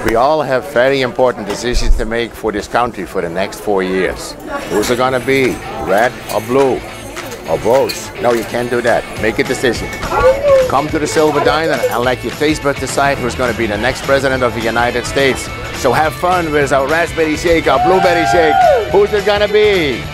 We all have very important decisions to make for this country for the next 4 years. Who's it gonna be? Red or blue? Or both? No, you can't do that. Make a decision. Come to the Silver Diner and let your taste buds decide who's gonna be the next president of the United States. So have fun with our raspberry shake, our blueberry shake. Who's it gonna be?